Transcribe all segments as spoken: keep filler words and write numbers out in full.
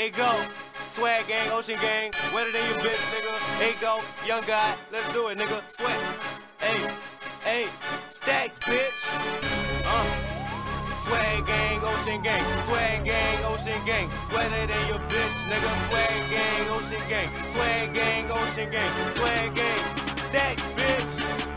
Hey go, swag gang, ocean gang, wetter than your bitch, nigga. Hey go, young guy, let's do it, nigga. Sweat. Hey, hey, stacks, bitch. Uh. Swag gang, ocean gang, swag gang, ocean gang, wetter than your bitch, nigga. Swag gang, ocean gang, swag gang, ocean gang, swag gang, stacks, bitch.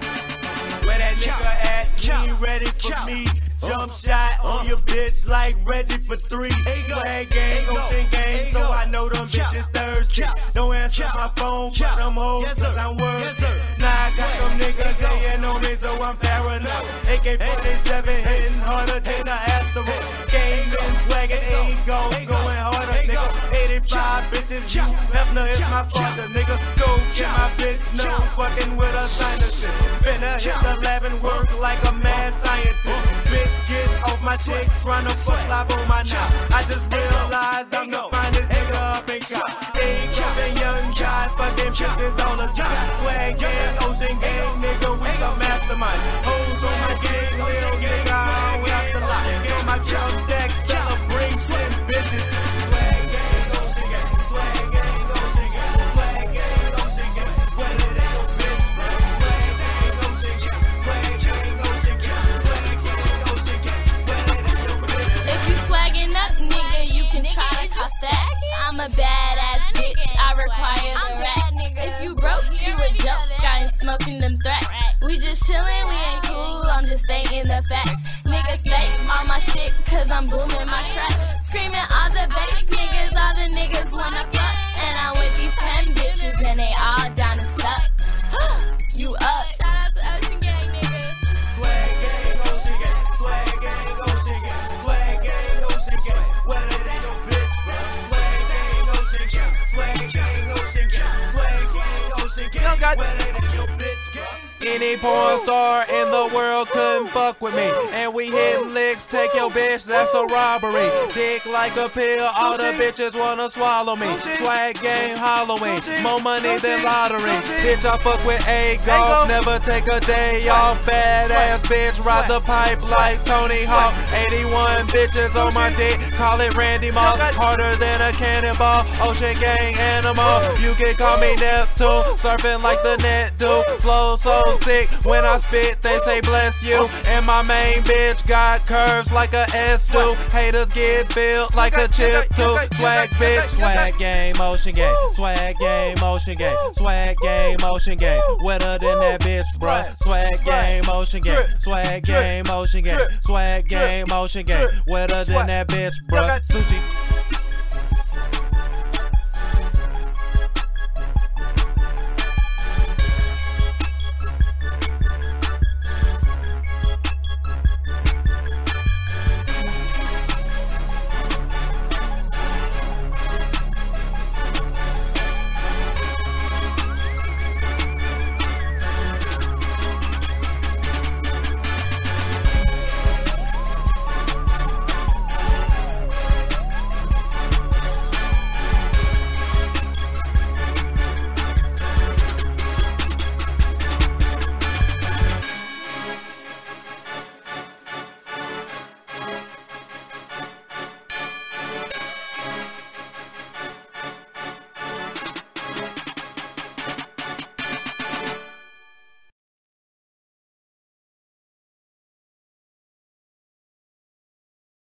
Where that nigga at? He ready for me. Jump shot on your bitch like Reggie for three. Swag gang, ocean gang, so I know them bitches thirsty. Don't answer my phone for them hoes, cause I'm worthy. Nah, I got them niggas saying on me, so I'm paranoid. A K forty-seven hitting harder than an asteroid. Game been swagging, ain't go, going harder, nigga. eighty-five bitches, you Hefner is my father, nigga. Go get my bitch, no fucking with a sinuses. Finna hit the lab and work like a mad scientist. Bitch, get off my dick, tryna fuck live on my knob. I just realized I'm the finest nigga up in cop. Ain't coming young guy, fucking bitches all the time. Swag gang, ocean gang, nigga, we the mastermind. Hoes on my gang, little nigga, I don't have to lie. Get my jump deck, tell her bring ten bitches. Swag gang, ocean gang, swag gang, ocean gang, swag gang, ocean gang, wetter than your bitch. Swag gang, ocean gang, swag gang, ocean gang, swag gang, ocean gang, wetter than your bitch. If you swagging up, nigga, you can try to toss that. I'm a badass bitch, I require the rack. If you broke, you a joke, I ain't smoking them threats. We just chillin', we ain't cool, I'm just stating the facts. Nigga stay on my shit, cause I'm booming my track. Screaming all the basic niggas, all the niggas wanna fuck. And I'm with these ten bitches, and they all down to suck. You up. Shout out to Ocean Gang, nigga. Swag gang, ocean gang, swag gang, ocean gang, swag gang, ocean gang, wetter than your bitch. Swag gang, ocean gang, swag gang, ocean gang, swag gang, ocean gang, wetter than your bitch gang. Any porn star in the world couldn't fuck with me. And we hitting licks, take your bitch, that's a robbery. Dick like a pill, all the bitches wanna swallow me. Swag game Halloween, more money than lottery. Bitch, I fuck with A-Golf, never take a day off. Badass bitch, ride the pipe like Tony Hawk. eighty-one bitches on my dick, call it Randy Moss. Harder than a cannonball, Ocean Gang animal. You can call me Neptune, surfing like the net do. Flow so sick, when I spit they say bless you. And my main bitch got curves like a S do. Haters get built like a chip too. Swag bitch, swag game, ocean game, swag game, ocean game, swag game, ocean game, wetter than that bitch, bruh. Swag game, ocean game, swag game, ocean game, swag game, ocean game, wetter than that bitch, bruh. Sushi.